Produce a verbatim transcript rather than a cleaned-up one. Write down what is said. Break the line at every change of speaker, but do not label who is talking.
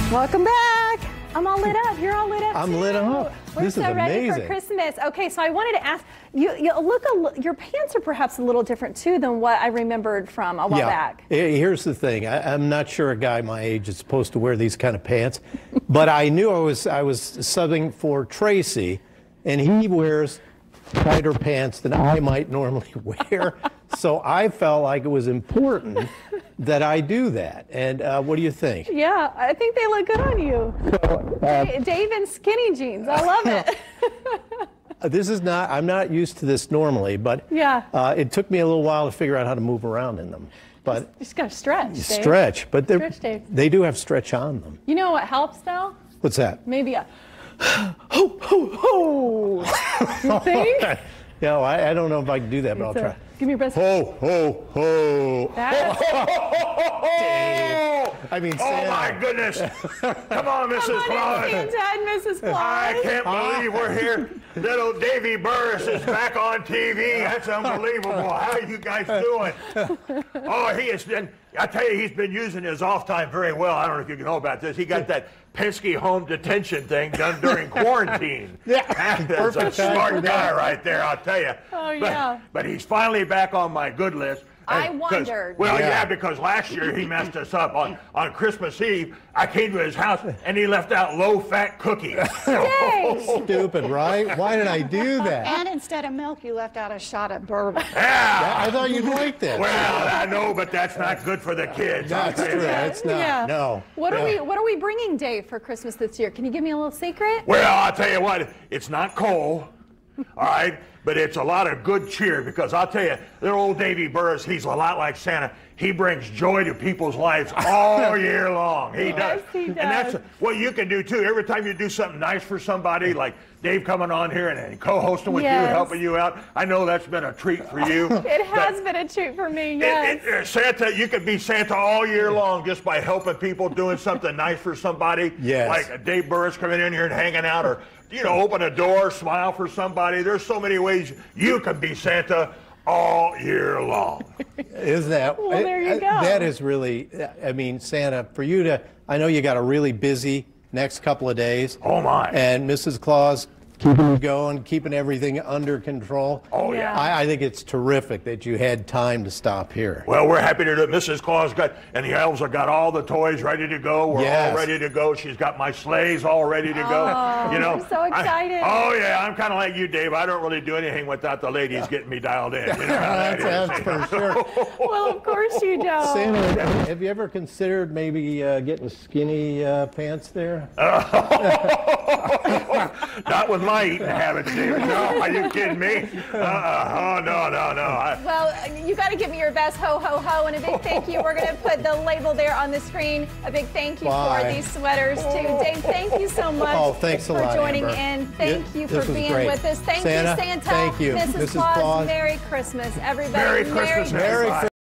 Welcome back. I'm all lit up. You're all lit up.
I'm
too.
lit up.
We're
This
so
is
ready
amazing.
for Christmas. Okay, so I wanted to ask you. You look a, li- your pants are perhaps a little different too than what I remembered from a while
yeah.
back.
Here- Here's the thing. I, I'm not sure a guy my age is supposed to wear these kind of pants, but I knew I was I was subbing for Tracy, and he wears tighter pants than I might normally wear. So I felt like it was important that I do that. And uh, what do you think?
Yeah, I think they look good on you.
So, uh,
Hey, Dave in skinny jeans. I love it.
This is not, I'm not used to this normally, but
Yeah.
uh, it took me a little while to figure out how to move around in them. But
You just gotta stretch.
you
Dave.
stretch, but they're-
Stretch, Dave.
they do have stretch on them.
You know what helps though?
What's that?
Maybe a ho ho ho. You think?
Yeah, well, I, I don't know if I can do that, but I'll
So,
try.
give me your best.
Ho, ho, ho.
That's-
I mean,
Oh
Santa.
my goodness! Come on, Missus
Come on
Claus.
in, Santa and Missus Claus.
I can't believe we're here. Little Davy Burris is back on T V. That's unbelievable. How are you guys doing? Oh, he has been, I tell you, he's been using his off time very well. I don't know if you know about this. He got that Penske home detention thing done during quarantine.
Yeah,
That's a
perfect time for
smart guy
that.
right there, I'll tell you.
Oh,
but,
yeah.
But he's finally back on my good list.
I
And 'cause-
wondered.
Well,
Yeah.
yeah, because last year he messed us up. On, on Christmas Eve, I came to his house and he left out low-fat cookies.
Dang.
Stupid, right? Why did I do that?
And instead of milk, you left out a shot of bourbon.
Yeah.
I thought you'd like that.
Well, I know, but that's not good for the kids. I'll
That's
tell you
true.
that.
It's not.
Yeah.
No.
What
no.
are we What are we bringing Dave for Christmas this year? Can you give me a little secret?
Well, I'll tell you what, it's not coal, all right, but it's a lot of good cheer because I'll tell you, little old Davy Burris, he's a lot like Santa. He brings joy to people's lives all year long. He does.
Yes, he
And that's
does.
what you can do too. Every time you do something nice for somebody, like Dave coming on here and, and co-hosting with
Yes.
you, helping you out, I know that's been a treat for you.
It has
But-
been a treat for me.
It-
Yes.
it- uh, Santa, you could be Santa all year long just by helping people, doing something nice for somebody.
Yes.
Like Dave Burris coming in here and hanging out, or you know, open a door, smile for somebody. There's so many ways you can be Santa all year long.
Is that?
Well, there you
uh,
go.
That is really, I mean, Santa, for you to, I know you got a really busy next couple of days.
Oh my!
And Missus Claus keeping you going, keeping everything under control.
Oh yeah.
I, I think it's terrific that you had time to stop here.
Well, we're happy to do it. Missus Claus got, and the elves have got all the toys ready to go. We're
Yes.
all ready to go. She's got my sleighs all ready to go.
Oh,
you know,
I'm so
I-
excited.
oh yeah, I'm kind of like you, Dave. I don't really do anything without the ladies getting me dialed in. You know how that
That's,
is.
that's for sure.
Well, of course you don't.
Santa, have you ever considered maybe uh, getting skinny uh, pants there?
Not with my eating habits, David. No, are you kidding me? Uh-uh. Oh, no, no, no. I,
Well, you got to give me your best ho ho ho and a big thank you. We're going to put the label there on the screen. A big thank you
Bye.
for these sweaters too. Dave, thank you so much
Oh, thanks a
for
lot,
joining
Amber.
in. Thank
Thi-
you
this
for
was
being
great.
with us. Thank
Santa,
you, Santa.
thank you.
Missus
Missus
Claus,
Claus.
Merry Christmas, everybody.
Merry Christmas,
Merry
everybody.